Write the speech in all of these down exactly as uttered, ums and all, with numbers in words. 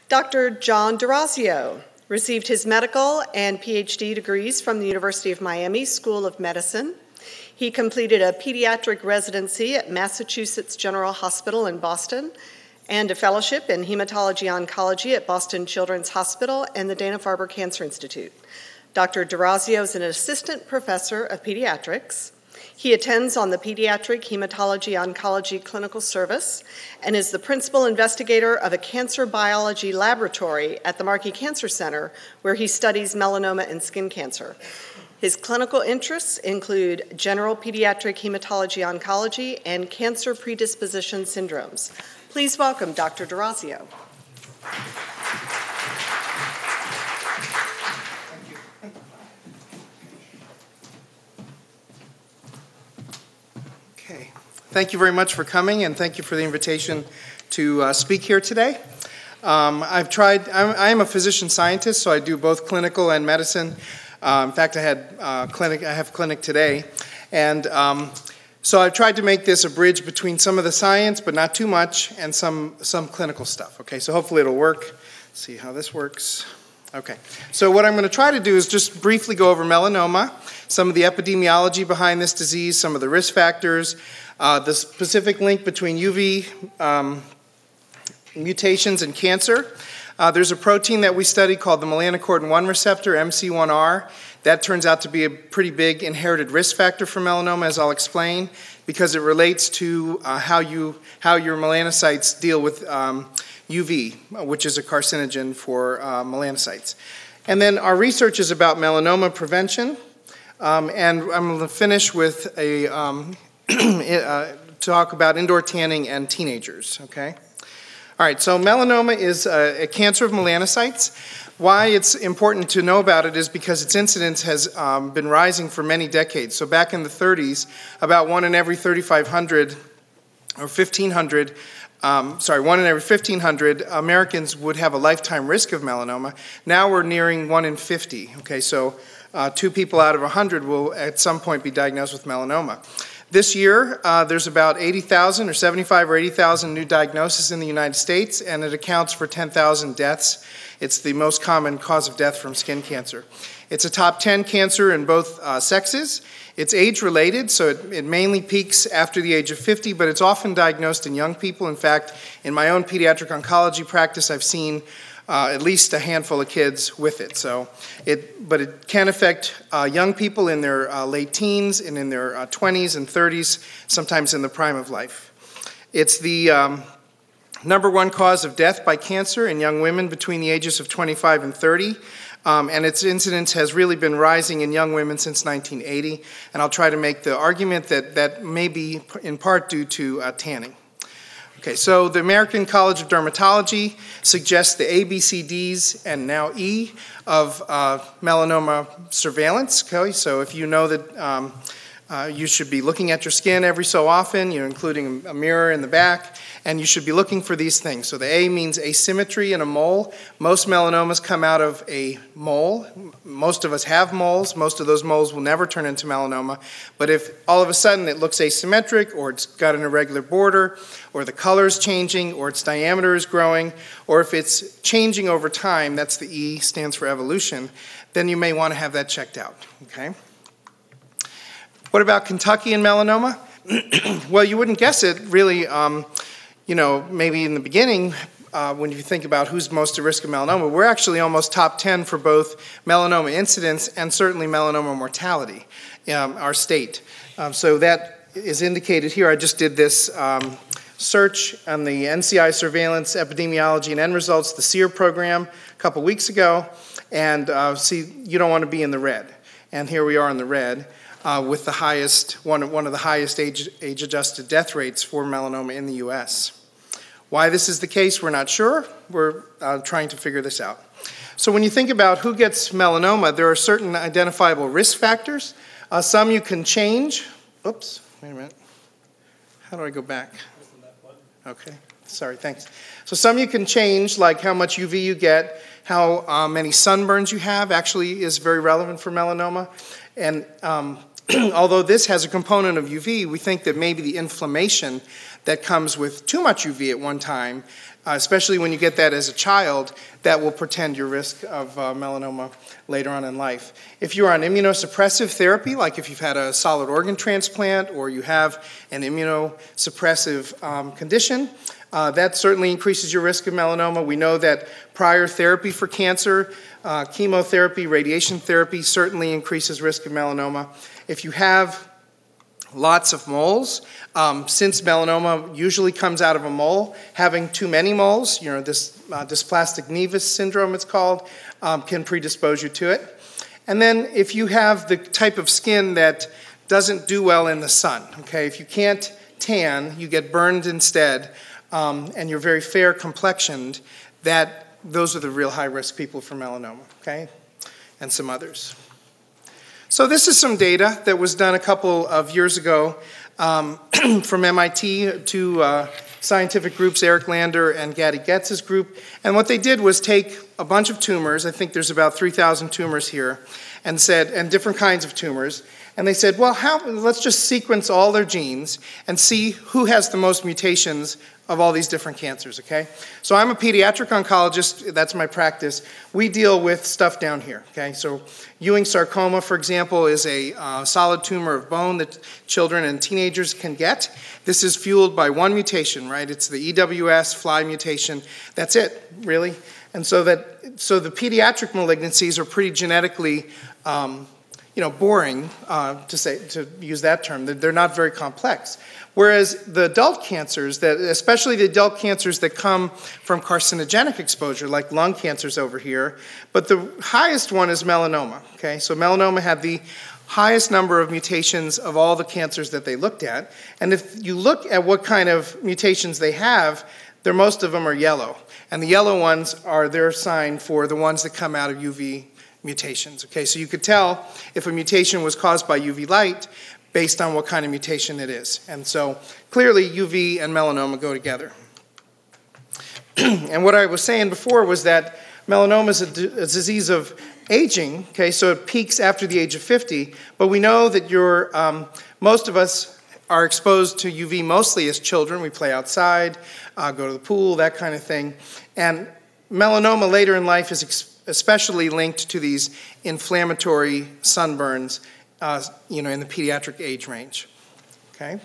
Doctor John D'Orazio received his medical and P H D degrees from the University of Miami School of Medicine. He completed a pediatric residency at Massachusetts General Hospital in Boston and a fellowship in hematology-oncology at Boston Children's Hospital and the Dana-Farber Cancer Institute. Doctor D'Orazio is an assistant professor of pediatrics. He attends on the Pediatric Hematology-Oncology Clinical Service and is the principal investigator of a cancer biology laboratory at the Markey Cancer Center, where he studies melanoma and skin cancer. His clinical interests include general pediatric hematology-oncology and cancer predisposition syndromes. Please welcome Doctor D'Orazio. Okay. Thank you very much for coming, and thank you for the invitation to uh, speak here today. Um, I've tried, I'm, I'm a physician scientist, so I do both clinical and medicine. Uh, in fact, I had uh, clinic. I have clinic today, and um, so I've tried to make this a bridge between some of the science, but not too much, and some some clinical stuff. Okay, so hopefully it'll work. Let's see how this works. Okay, so what I'm going to try to do is just briefly go over melanoma, some of the epidemiology behind this disease, some of the risk factors, uh, the specific link between U V um, mutations and cancer. Uh, there's a protein that we study called the melanocortin one receptor, M C one R. That turns out to be a pretty big inherited risk factor for melanoma, as I'll explain, because it relates to uh, how you how your melanocytes deal with um, U V, which is a carcinogen for uh, melanocytes. And then our research is about melanoma prevention, um, and I'm going to finish with a um, uh, talk about indoor tanning and teenagers. Okay. All right, so melanoma is a, a cancer of melanocytes. Why it's important to know about it is because its incidence has um, been rising for many decades. So back in the thirties, about one in every thirty-five hundred or fifteen hundred, um, sorry, one in every fifteen hundred Americans would have a lifetime risk of melanoma. Now we're nearing one in fifty. Okay, so uh, two people out of one hundred will at some point be diagnosed with melanoma. This year, uh, there's about eighty thousand or seventy-five or eighty thousand new diagnoses in the United States, and it accounts for ten thousand deaths. It's the most common cause of death from skin cancer. It's a top ten cancer in both uh, sexes. It's age-related, so it, it mainly peaks after the age of fifty, but it's often diagnosed in young people. In fact, in my own pediatric oncology practice, I've seen Uh, at least a handful of kids with it. So, it, but it can affect uh, young people in their uh, late teens and in their uh, twenties and thirties, sometimes in the prime of life. It's the um, number one cause of death by cancer in young women between the ages of twenty-five and thirty, um, and its incidence has really been rising in young women since nineteen eighty, and I'll try to make the argument that that may be in part due to uh, tanning. Okay, so the American College of Dermatology suggests the A, B, C, Ds, and now E of uh, melanoma surveillance. Okay, so if you know that um, uh, you should be looking at your skin every so often, you know, including a mirror in the back, and you should be looking for these things. So the A means asymmetry in a mole. Most melanomas come out of a mole. Most of us have moles. Most of those moles will never turn into melanoma. But if all of a sudden it looks asymmetric, or it's got an irregular border, or the color is changing, or its diameter is growing, or if it's changing over time, that's the E, stands for evolution, then you may want to have that checked out. Okay. What about Kentucky and melanoma? Well, you wouldn't guess it, really. Um, you know, maybe in the beginning, uh, when you think about who's most at risk of melanoma, we're actually almost top ten for both melanoma incidence and certainly melanoma mortality, um, our state. Um, so that is indicated here. I just did this um, search on the N C I surveillance, epidemiology, and end results, the SEER program, a couple weeks ago, and uh, see, you don't want to be in the red. And here we are in the red uh, with the highest, one, one of the highest age, age-adjusted death rates for melanoma in the U S Why this is the case, we're not sure. We're uh, trying to figure this out. So when you think about who gets melanoma, there are certain identifiable risk factors. Uh, some you can change. Oops, wait a minute. How do I go back? Okay, sorry, thanks. So some you can change, like how much U V you get, how uh, many sunburns you have actually is very relevant for melanoma. And um, although this has a component of U V, we think that maybe the inflammation that comes with too much U V at one time uh, especially when you get that as a child, that will portend your risk of uh, melanoma later on in life. If you're on immunosuppressive therapy, like if you've had a solid organ transplant or you have an immunosuppressive um, condition, uh, that certainly increases your risk of melanoma. We know that prior therapy for cancer, uh, chemotherapy, radiation therapy certainly increases risk of melanoma. If you have lots of moles, um, since melanoma usually comes out of a mole, having too many moles, you know, this uh, dysplastic nevus syndrome it's called, um, can predispose you to it. And then if you have the type of skin that doesn't do well in the sun, okay, if you can't tan, you get burned instead, um, and you're very fair complexioned, that those are the real high risk people for melanoma, okay, and some others. So this is some data that was done a couple of years ago um, from M I T, two uh, scientific groups, Eric Lander and Gady Getz's group. And what they did was take a bunch of tumors, I think there's about three thousand tumors here, and said, and different kinds of tumors, and they said, well, how, let's just sequence all their genes and see who has the most mutations of all these different cancers, okay? So I'm a pediatric oncologist, that's my practice. We deal with stuff down here, okay? So Ewing sarcoma, for example, is a uh, solid tumor of bone that children and teenagers can get. This is fueled by one mutation, right? It's the E W S fly mutation. That's it, really. And so that, so the pediatric malignancies are pretty genetically um, you know, boring, uh, to say, to use that term. They're not very complex. Whereas the adult cancers, that, especially the adult cancers that come from carcinogenic exposure, like lung cancers over here, but the highest one is melanoma, okay? So melanoma had the highest number of mutations of all the cancers that they looked at. And if you look at what kind of mutations they have, they're, most of them are yellow. And the yellow ones are their sign for the ones that come out of U V mutations, okay? So you could tell if a mutation was caused by U V light based on what kind of mutation it is. And so clearly U V and melanoma go together. And what I was saying before was that melanoma is a, a disease of aging, okay, so it peaks after the age of fifty, but we know that you're, um, most of us are exposed to U V mostly as children. We play outside, uh, go to the pool, that kind of thing. And melanoma later in life is ex especially linked to these inflammatory sunburns, uh, you know, in the pediatric age range, okay?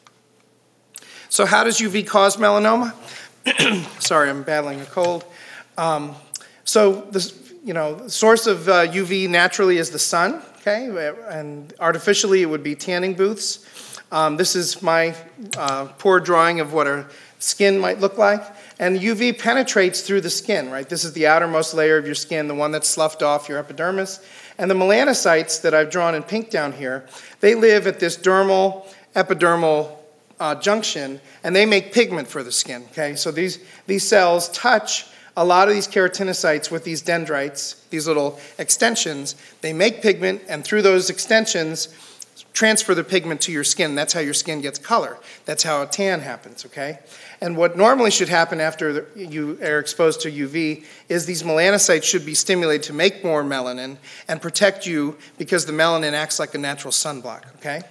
So how does U V cause melanoma? Sorry, I'm battling a cold. Um, so the, you know, the source of uh, U V naturally is the sun, okay? And artificially it would be tanning booths. Um, this is my uh, poor drawing of what our skin might look like. And U V penetrates through the skin, right? This is the outermost layer of your skin, the one that's sloughed off your epidermis. And the melanocytes that I've drawn in pink down here, they live at this dermal, epidermal uh, junction, and they make pigment for the skin, okay? So these, these cells touch a lot of these keratinocytes with these dendrites, these little extensions. They make pigment, and through those extensions, transfer the pigment to your skin. That's how your skin gets color. That's how a tan happens, okay? And what normally should happen after you are exposed to U V is these melanocytes should be stimulated to make more melanin and protect you because the melanin acts like a natural sunblock, okay?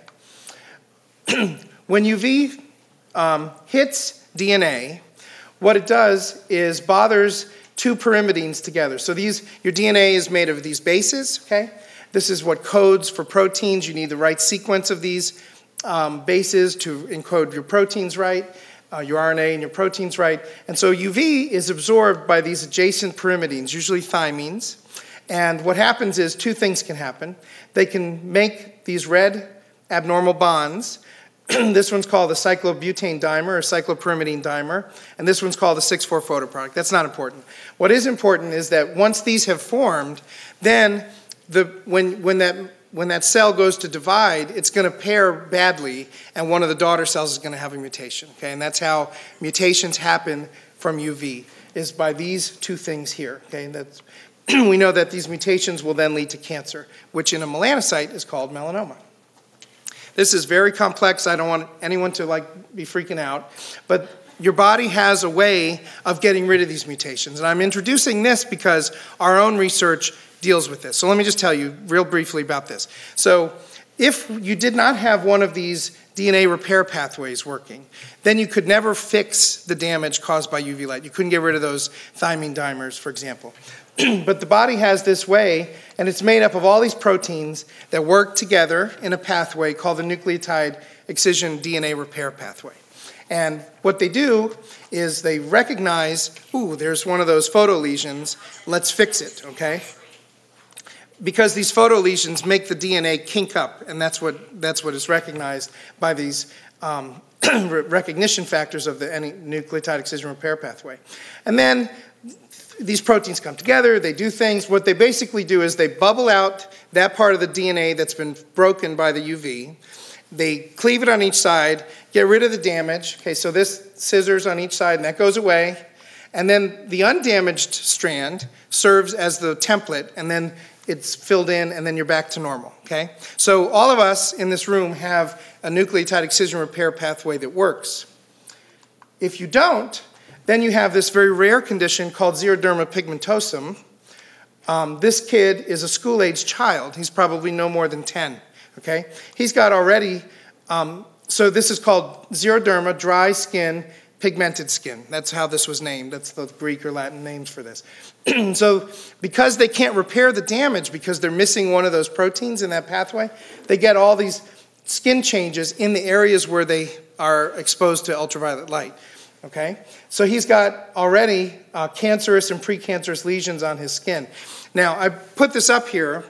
When U V um, hits D N A, what it does is bothers two pyrimidines together. So these, your D N A is made of these bases, okay? This is what codes for proteins. You need the right sequence of these um, bases to encode your proteins right, uh, your R N A and your proteins right. And so U V is absorbed by these adjacent pyrimidines, usually thymines. And what happens is two things can happen. They can make these red abnormal bonds. This one's called the cyclobutane dimer or cyclopyrimidine dimer, and this one's called the six four photoproduct. That's not important. What is important is that once these have formed, then the, when, when, that, when that cell goes to divide, it's going to pair badly, and one of the daughter cells is going to have a mutation. Okay? And that's how mutations happen from U V, is by these two things here. Okay? And that's, we know that these mutations will then lead to cancer, which in a melanocyte is called melanoma. This is very complex. I don't want anyone to like be freaking out. But your body has a way of getting rid of these mutations. And I'm introducing this because our own research deals with this. So let me just tell you real briefly about this. So if you did not have one of these D N A repair pathways working, then you could never fix the damage caused by U V light. You couldn't get rid of those thymine dimers, for example. But the body has this way, and it's made up of all these proteins that work together in a pathway called the nucleotide excision D N A repair pathway. And what they do is they recognize, ooh, there's one of those photolesions, let's fix it, okay? Because these photolesions make the D N A kink up, and that's what, that's what is recognized by these um, recognition factors of the nucleotide excision repair pathway. And then these proteins come together, they do things. What they basically do is they bubble out that part of the D N A that's been broken by the U V. They cleave it on each side, get rid of the damage. Okay, so this scissors on each side, and that goes away. And then the undamaged strand serves as the template, and then it's filled in, and then you're back to normal, okay? So all of us in this room have a nucleotide excision repair pathway that works. If you don't, then you have this very rare condition called xeroderma pigmentosum. Um, this kid is a school-age child. He's probably no more than ten, okay? He's got already, um, so this is called xeroderma, dry skin, pigmented skin. That's how this was named. That's the Greek or Latin names for this. So because they can't repair the damage because they're missing one of those proteins in that pathway, they get all these skin changes in the areas where they are exposed to ultraviolet light. Okay? So he's got already uh, cancerous and precancerous lesions on his skin. Now, I put this up here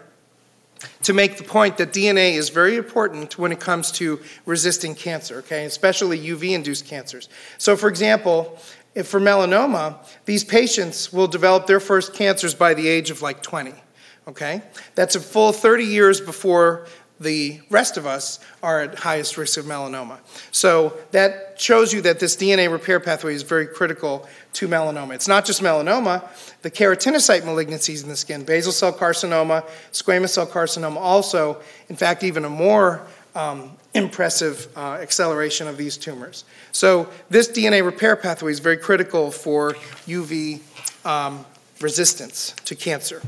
to make the point that D N A is very important when it comes to resisting cancer, okay, especially U V-induced cancers. So, for example, if for melanoma, these patients will develop their first cancers by the age of like twenty, okay? That's a full thirty years before the rest of us are at highest risk of melanoma. So that shows you that this D N A repair pathway is very critical to melanoma. It's not just melanoma, the keratinocyte malignancies in the skin, basal cell carcinoma, squamous cell carcinoma also, in fact, even a more um, impressive uh, acceleration of these tumors. So this D N A repair pathway is very critical for U V um, resistance to cancer.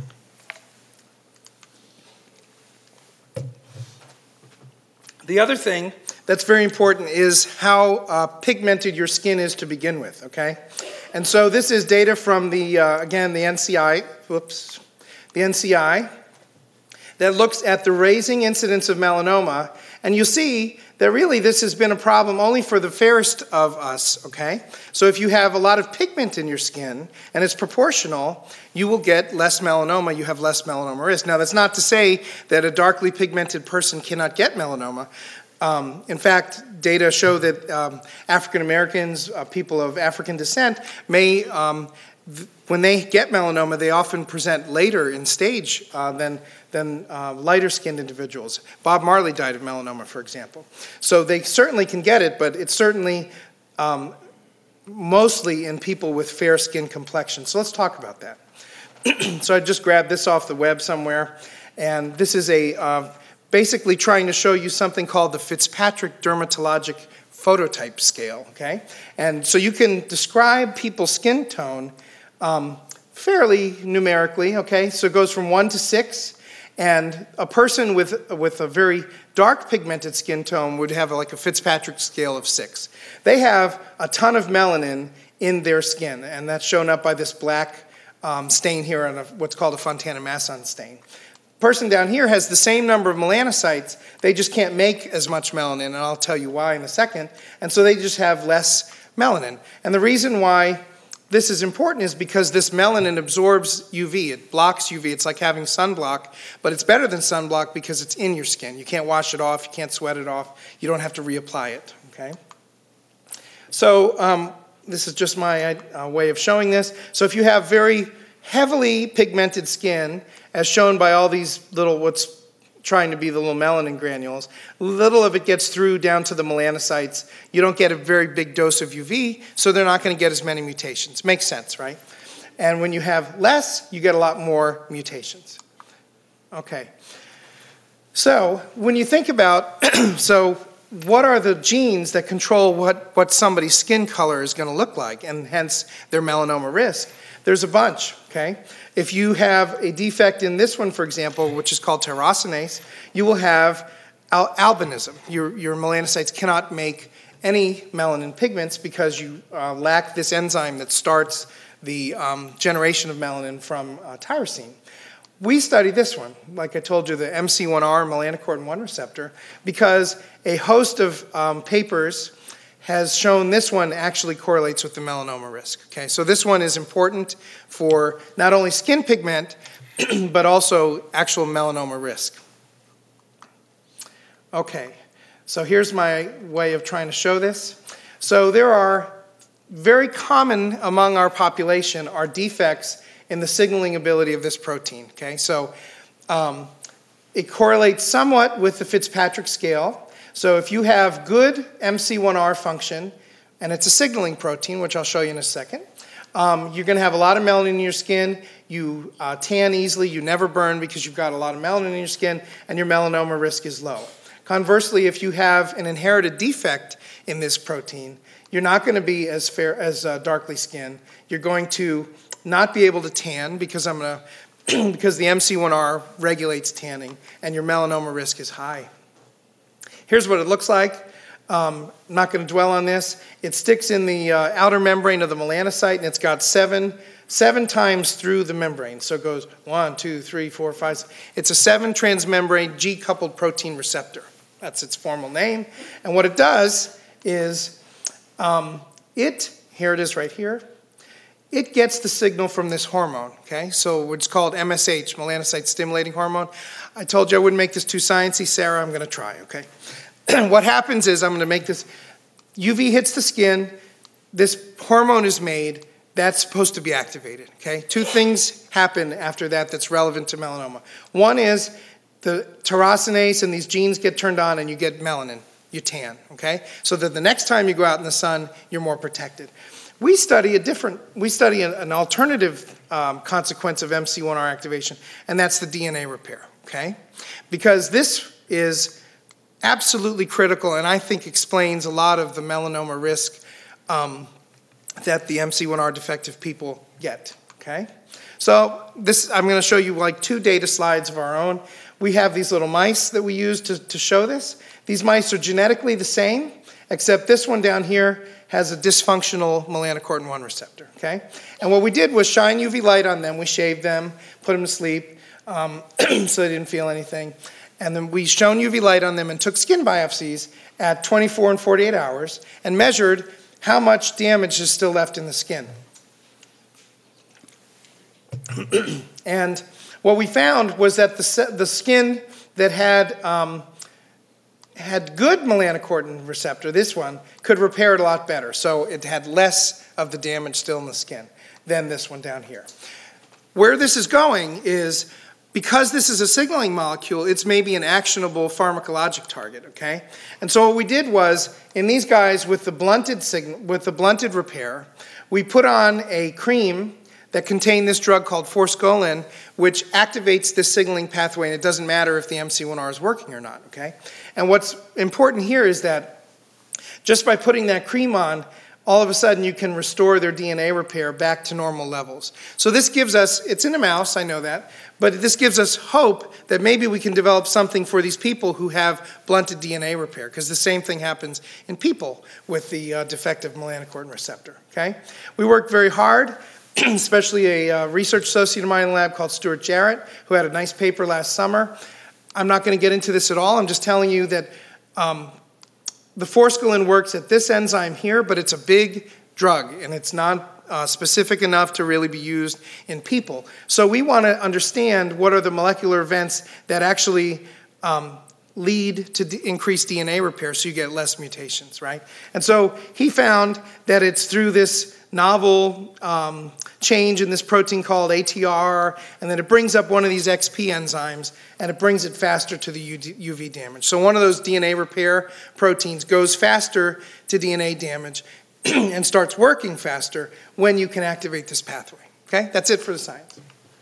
The other thing that's very important is how uh, pigmented your skin is to begin with, okay? And so this is data from the, uh, again, the N C I, whoops, the N C I, that looks at the raising incidence of melanoma, and you see that really this has been a problem only for the fairest of us, okay? So if you have a lot of pigment in your skin, and it's proportional, you will get less melanoma, you have less melanoma risk. Now, that's not to say that a darkly pigmented person cannot get melanoma. Um, in fact, data show that um, African Americans, uh, people of African descent, may, um, th when they get melanoma, they often present later in stage uh, than, than uh, lighter-skinned individuals. Bob Marley died of melanoma, for example. So they certainly can get it, but it's certainly um, mostly in people with fair skin complexion. So let's talk about that. So I just grabbed this off the web somewhere, and this is a uh, basically trying to show you something called the Fitzpatrick Dermatologic Phototype Scale, okay? And so you can describe people's skin tone um, fairly numerically, okay? So it goes from one to six, and a person with, with a very dark pigmented skin tone would have like a Fitzpatrick scale of six. They have a ton of melanin in their skin, and that's shown up by this black um, stain here on a, what's called a Fontana-Masson stain. Person down here has the same number of melanocytes, they just can't make as much melanin, and I'll tell you why in a second, and so they just have less melanin. And the reason why this is important is because this melanin absorbs U V, it blocks U V, it's like having sunblock, but it's better than sunblock because it's in your skin. You can't wash it off, you can't sweat it off, you don't have to reapply it, okay? So um, this is just my uh, way of showing this. So if you have very heavily pigmented skin, as shown by all these little, what's trying to be the little melanin granules, little of it gets through down to the melanocytes. You don't get a very big dose of U V, so they're not going to get as many mutations. Makes sense, right? And when you have less, you get a lot more mutations. Okay. So when you think about, so what are the genes that control what, what somebody's skin color is going to look like, and hence their melanoma risk? There's a bunch, okay? If you have a defect in this one, for example, which is called tyrosinase, you will have al albinism. Your, your melanocytes cannot make any melanin pigments because you uh, lack this enzyme that starts the um, generation of melanin from uh, tyrosine. We studied this one, like I told you, the M C one R, melanocortin one receptor, because a host of um, papers has shown this one actually correlates with the melanoma risk. Okay, so this one is important for not only skin pigment, but also actual melanoma risk. Okay, so here's my way of trying to show this. So there are very common among our population are defects in the signaling ability of this protein. Okay, so um, it correlates somewhat with the Fitzpatrick scale. So if you have good M C one R function, and it's a signaling protein, which I'll show you in a second, um, you're going to have a lot of melanin in your skin. You uh, tan easily. You never burn because you've got a lot of melanin in your skin, and your melanoma risk is low. Conversely, if you have an inherited defect in this protein, you're not going to be as fair as uh, darkly skinned. You're going to not be able to tan because I'm going to because the M C one R regulates tanning, and your melanoma risk is high. Here's what it looks like. Um, I'm not going to dwell on this. It sticks in the uh, outer membrane of the melanocyte, and it's got seven seven times through the membrane. So it goes one, two, three, four, five. Six. It's a seven transmembrane G-coupled protein receptor. That's its formal name. And what it does is um, it, here it is right here, it gets the signal from this hormone, okay? So it's called M S H, melanocyte stimulating hormone. I told you I wouldn't make this too sciencey. Sarah, I'm going to try, okay? What happens is I'm going to make this, U V hits the skin, this hormone is made, that's supposed to be activated, okay? Two things happen after that that's relevant to melanoma. One is the tyrosinase and these genes get turned on and you get melanin, you tan, okay? So that the next time you go out in the sun, you're more protected. We study a different, we study an alternative um, consequence of M C one R activation, and that's the D N A repair, okay? Because this is absolutely critical and I think explains a lot of the melanoma risk um, that the M C one R defective people get, okay? So this, I'm going to show you like two data slides of our own. We have these little mice that we use to, to show this. These mice are genetically the same, except this one down here has a dysfunctional melanocortin one receptor, okay? And what we did was shine U V light on them. We shaved them, put them to sleep um, so they didn't feel anything. And then we shone U V light on them and took skin biopsies at twenty-four and forty-eight hours and measured how much damage is still left in the skin. And what we found was that the, the skin that had, um, had good melanocortin receptor, this one, could repair it a lot better. So it had less of the damage still in the skin than this one down here. Where this is going is, because this is a signaling molecule, it's maybe an actionable pharmacologic target, okay? And so what we did was, in these guys with the blunted signal, with the blunted repair, we put on a cream that contained this drug called forskolin, which activates this signaling pathway, and it doesn't matter if the M C one R is working or not, okay? And what's important here is that just by putting that cream on, all of a sudden you can restore their D N A repair back to normal levels. So this gives us, it's in a mouse, I know that, but this gives us hope that maybe we can develop something for these people who have blunted D N A repair, because the same thing happens in people with the uh, defective melanocortin receptor, okay? We worked very hard, especially a uh, research associate of mine in the lab called Stuart Jarrett, who had a nice paper last summer. I'm not going to get into this at all. I'm just telling you that um, the forskolin works at this enzyme here, but it's a big drug, and it's not uh, specific enough to really be used in people. So we want to understand what are the molecular events that actually um, lead to d increased D N A repair so you get less mutations, right? And so he found that it's through this novel um, change in this protein called A T R, and then it brings up one of these X P enzymes, and it brings it faster to the U V damage. So one of those D N A repair proteins goes faster to D N A damage and starts working faster when you can activate this pathway. Okay, that's it for the science.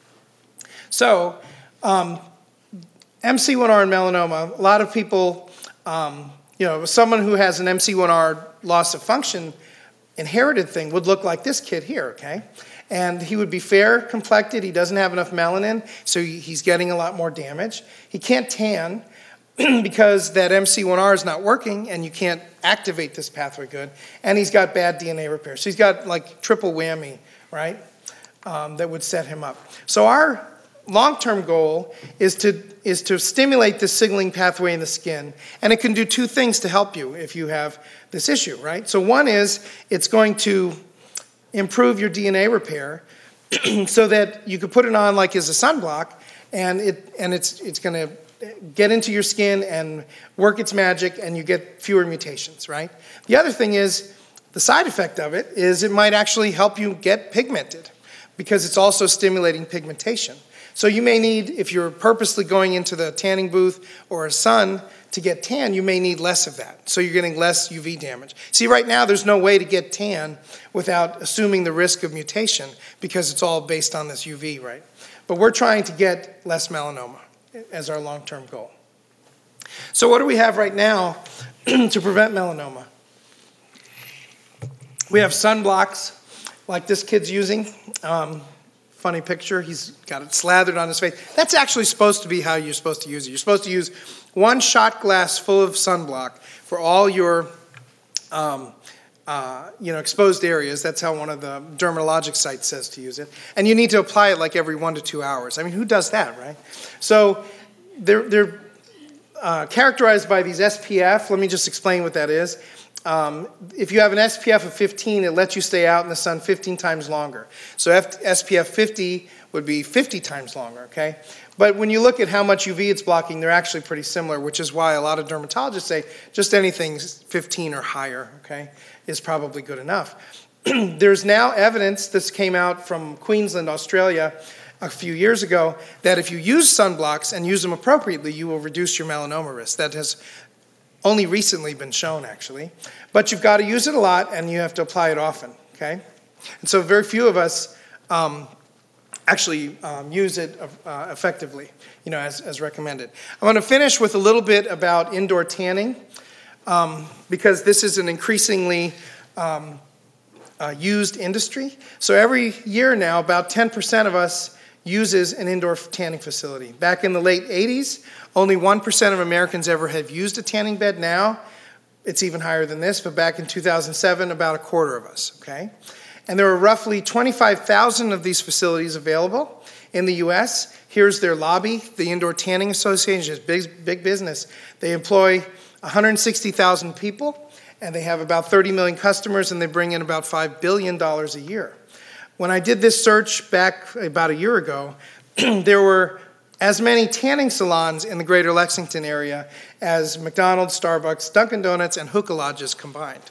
So um, M C one R and melanoma, a lot of people, um, you know, someone who has an M C one R loss of function inherited thing would look like this kid here, okay? And he would be fair complected. He doesn't have enough melanin, so he's getting a lot more damage. He can't tan. because that M C one R is not working and you can't activate this pathway good, and he's got bad D N A repair. So he's got like triple whammy, right, um, that would set him up. So our long-term goal is to, is to stimulate this signaling pathway in the skin, and it can do two things to help you if you have this issue, right? So one is it's going to improve your D N A repair so that you could put it on like as a sunblock, and it and it's it's going to get into your skin and work its magic, and you get fewer mutations, right? The other thing is, the side effect of it is it might actually help you get pigmented because it's also stimulating pigmentation. So you may need, if you're purposely going into the tanning booth or a sun to get tan, you may need less of that. So you're getting less U V damage. See, right now there's no way to get tan without assuming the risk of mutation because it's all based on this U V, right? But we're trying to get less melanoma as our long-term goal. So what do we have right now to prevent melanoma? We have sunblocks like this kid's using. Um, funny picture, he's got it slathered on his face. That's actually supposed to be how you're supposed to use it. You're supposed to use one shot glass full of sunblock for all your um, uh, you know, exposed areas. That's how one of the dermatologic sites says to use it. And you need to apply it like every one to two hours. I mean, who does that, right? So they're, they're uh, characterized by these S P F. Let me just explain what that is. Um, if you have an S P F of fifteen, it lets you stay out in the sun fifteen times longer. So S P F fifty would be fifty times longer, okay? But when you look at how much U V it's blocking, they're actually pretty similar, which is why a lot of dermatologists say just anything fifteen or higher, okay, is probably good enough. There's now evidence, this came out from Queensland, Australia, a few years ago, that if you use sunblocks and use them appropriately, you will reduce your melanoma risk. That has only recently been shown, actually. But you've got to use it a lot, and you have to apply it often, okay? And so very few of us um, actually um, use it uh, effectively, you know, as, as recommended. I want to finish with a little bit about indoor tanning, um, because this is an increasingly um, uh, used industry. So every year now, about ten percent of us uses an indoor tanning facility. Back in the late eighties, only one percent of Americans ever have used a tanning bed. Now, it's even higher than this, but back in two thousand seven, about a quarter of us, okay? And there are roughly twenty-five thousand of these facilities available in the U S. Here's their lobby. The Indoor Tanning Association is big, big business. They employ one hundred sixty thousand people, and they have about thirty million customers, and they bring in about five billion dollars a year. When I did this search back about a year ago, there were as many tanning salons in the greater Lexington area as McDonald's, Starbucks, Dunkin' Donuts, and hookah lodges combined.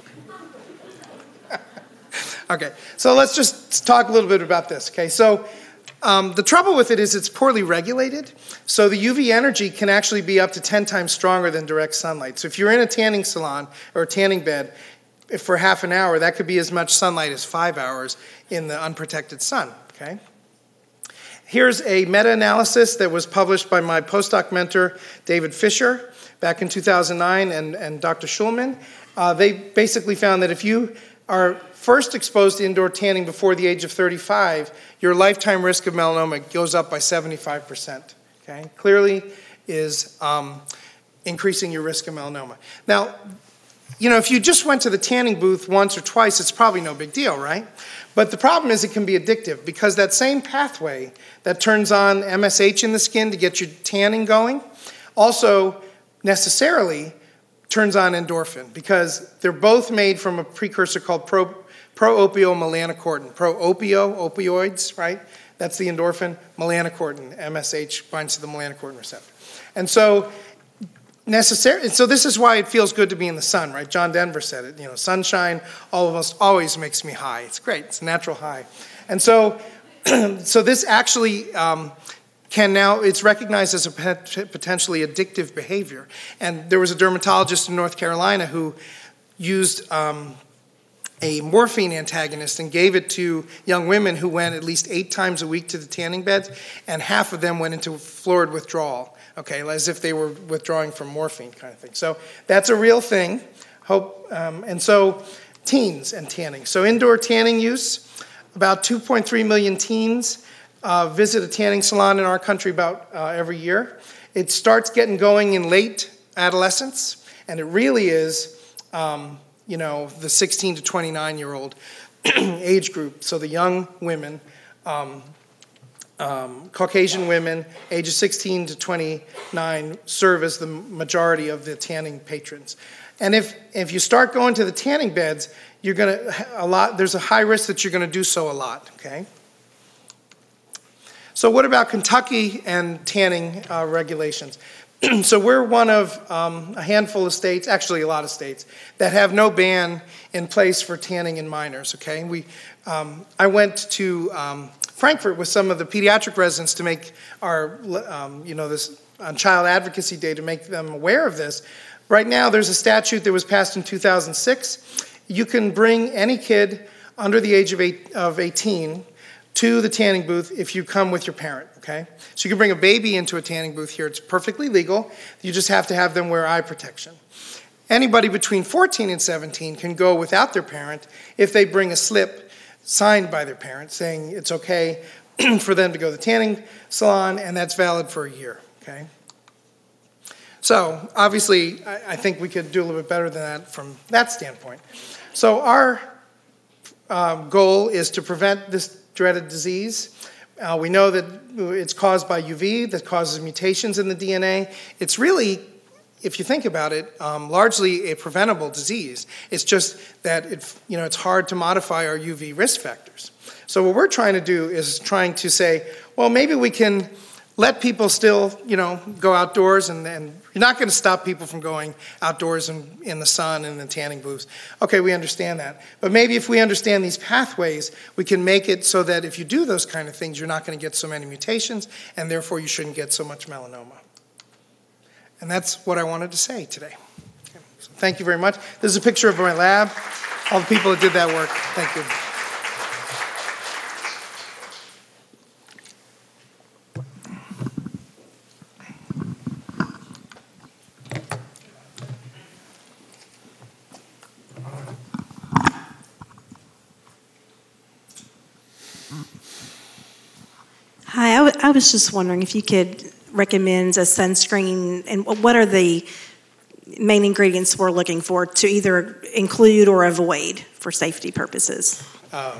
Okay. Okay, so let's just talk a little bit about this, okay? So um, the trouble with it is it's poorly regulated, so the U V energy can actually be up to ten times stronger than direct sunlight. So if you're in a tanning salon or a tanning bed, if for half an hour, that could be as much sunlight as five hours in the unprotected sun, okay? Here's a meta-analysis that was published by my postdoc mentor, David Fisher, back in two thousand nine, and, and Doctor Schulman. Uh, they basically found that if you are first exposed to indoor tanning before the age of thirty-five, your lifetime risk of melanoma goes up by seventy-five percent, okay? Clearly is um, increasing your risk of melanoma. Now, you know, if you just went to the tanning booth once or twice, it's probably no big deal, right? But the problem is it can be addictive because that same pathway that turns on M S H in the skin to get your tanning going also necessarily turns on endorphin because they're both made from a precursor called pro, pro-opiomelanocortin. Pro-opio, opioids, right? That's the endorphin. Melanocortin, M S H, binds to the melanocortin receptor. And so necessary. So this is why it feels good to be in the sun, right? John Denver said it. You know, sunshine almost always makes me high. It's great. It's a natural high. And so, so this actually um, can now, it's recognized as a potentially addictive behavior. And there was a dermatologist in North Carolina who used um, a morphine antagonist and gave it to young women who went at least eight times a week to the tanning beds, and half of them went into florid withdrawal. Okay, as if they were withdrawing from morphine kind of thing. So that's a real thing. Hope, um, and so teens and tanning. So indoor tanning use, about two point three million teens uh, visit a tanning salon in our country about uh, every year. It starts getting going in late adolescence, and it really is, um, you know, the sixteen to twenty-nine year old age group. So the young women, um, um, Caucasian women, ages sixteen to twenty-nine, serve as the majority of the tanning patrons. And if if you start going to the tanning beds, you're going to a lot. There's a high risk that you're going to do so a lot. Okay. So what about Kentucky and tanning uh, regulations? So we're one of um, a handful of states, actually a lot of states, that have no ban in place for tanning in minors. Okay. We um, I went to um, Frankfurt with some of the pediatric residents to make our um, you know this on Child Advocacy Day to make them aware of this. Right now, there's a statute that was passed in two thousand six. You can bring any kid under the age of, eight, of eighteen to the tanning booth if you come with your parent, okay? So you can bring a baby into a tanning booth here. It's perfectly legal. You just have to have them wear eye protection. Anybody between fourteen and seventeen can go without their parent if they bring a slip signed by their parent saying it's okay for them to go to the tanning salon, and that's valid for a year, okay? So obviously, I think we could do a little bit better than that from that standpoint. So our um, goal is to prevent this dreaded disease. Uh, we know that it's caused by U V, that causes mutations in the D N A. It's really, if you think about it, um, largely a preventable disease. It's just that it, you know, it's hard to modify our U V risk factors. So what we're trying to do is trying to say, well, maybe we can let people still, you know, go outdoors, and, and you're not going to stop people from going outdoors in, in the sun and the tanning booths. Okay, we understand that. But maybe if we understand these pathways, we can make it so that if you do those kind of things, you're not going to get so many mutations, and therefore you shouldn't get so much melanoma. And that's what I wanted to say today. Okay, so thank you very much. This is a picture of my lab, all the people that did that work. Thank you. Hi, I, w I was just wondering if you could recommend a sunscreen, and what are the main ingredients we're looking for to either include or avoid for safety purposes? Um,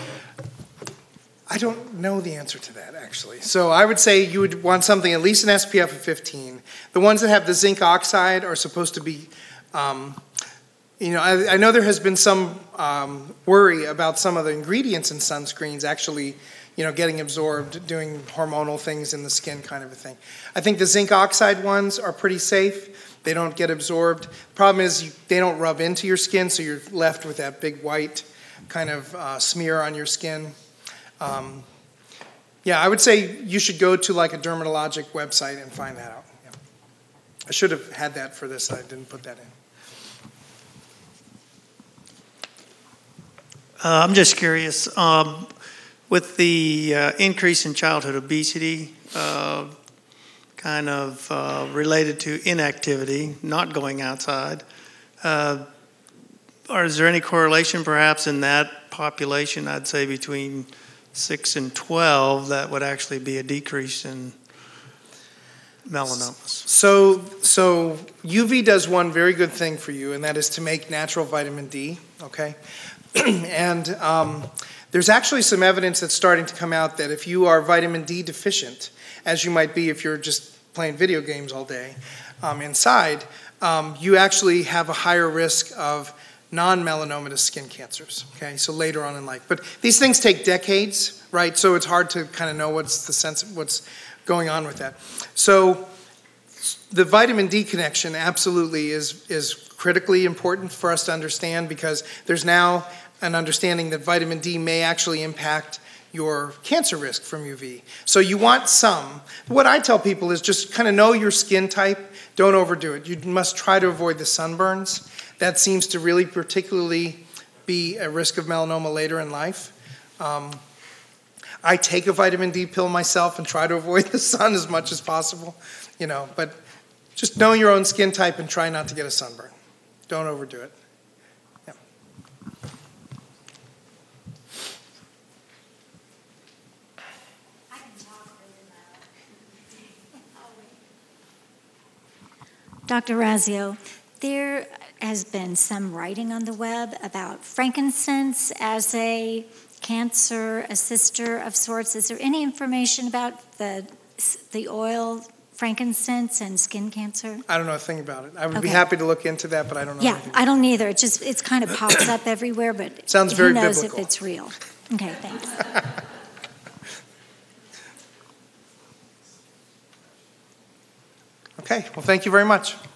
I don't know the answer to that, actually. So I would say you would want something at least an S P F of fifteen. The ones that have the zinc oxide are supposed to be, um, you know, I, I know there has been some um, worry about some of the ingredients in sunscreens actually, you know, getting absorbed, doing hormonal things in the skin kind of a thing. I think the zinc oxide ones are pretty safe. They don't get absorbed. Problem is you, they don't rub into your skin, so you're left with that big white kind of uh, smear on your skin. Um, yeah, I would say you should go to like a dermatologic website and find that out. Yeah. I should have had that for this. I didn't put that in. Uh, I'm just curious. Um, With the uh, increase in childhood obesity, uh, kind of uh, related to inactivity, not going outside, uh, or is there any correlation perhaps in that population, I'd say between six and twelve, that would actually be a decrease in melanomas? So, so U V does one very good thing for you, and that is to make natural vitamin D, okay? and um, There's actually some evidence that's starting to come out that if you are vitamin D deficient, as you might be if you're just playing video games all day um, inside, um, you actually have a higher risk of non-melanomatous skin cancers, okay, so later on in life. But these things take decades, right, so it's hard to kind of know what's the sense of what's going on with that. So the vitamin D connection absolutely is, is critically important for us to understand, because there's now an understanding that vitamin D may actually impact your cancer risk from U V. So you want some. What I tell people is just kind of know your skin type. Don't overdo it. You must try to avoid the sunburns. That seems to really particularly be a risk of melanoma later in life. Um, I take a vitamin D pill myself and try to avoid the sun as much as possible, you know, but just know your own skin type and try not to get a sunburn. Don't overdo it. Doctor Razio, there has been some writing on the web about frankincense as a cancer assister of sorts. Is there any information about the the oil, frankincense, and skin cancer? I don't know a thing about it. I would Okay. be happy to look into that, but I don't know. Yeah, anything. I don't either. It just it kind of pops up everywhere, but Sounds who very knows biblical. if it's real? Okay, thanks. Okay, well, thank you very much.